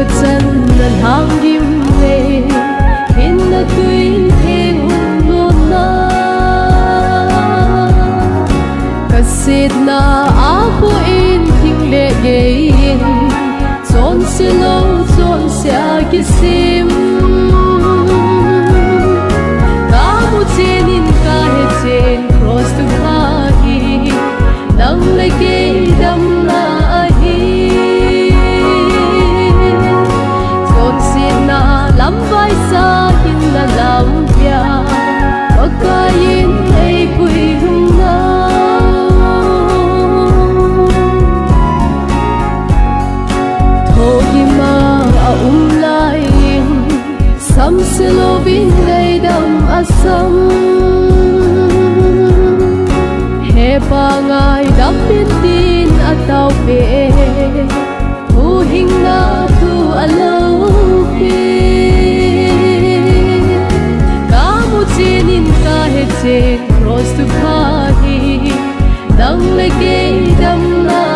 chân lần hàng đêm về in là tuy thêm luôn na cả xịt na áo in thình lệ ghê chọn xe lâu chọn xe kia sim cả một trên in cả hết trên cross to party nắng lấy ghê đâm lại chọn xe na lắm vai xa in là làm bia và cả in đây quỳ hùng na lại sam se lovin lei dam asam he pa ngai dam bin tin atau pe hu hing na tu alo pe ka mu chin in ka he chen cross to party dang le ke dam na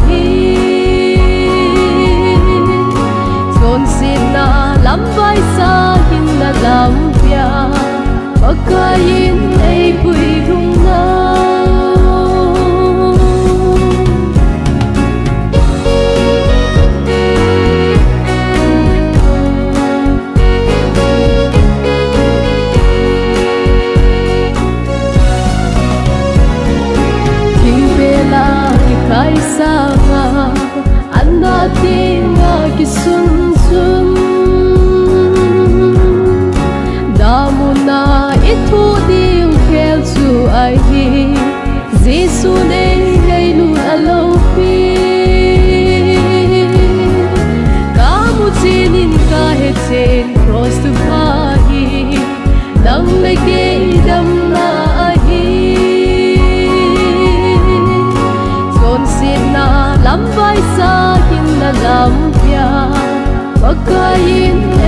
lắm vai xa in là làm bia và cả in đây quỳ hùng na kinh về là cái khai xa nga anh đã tin nga cái xuân xuân na itu diu kel chu ai hi Giêsu nei ngay lu alo pi ka mu chin in ka he chen cross to party dang le ke dam na hi chọn xin na lam vai xa in na lam pia và ka in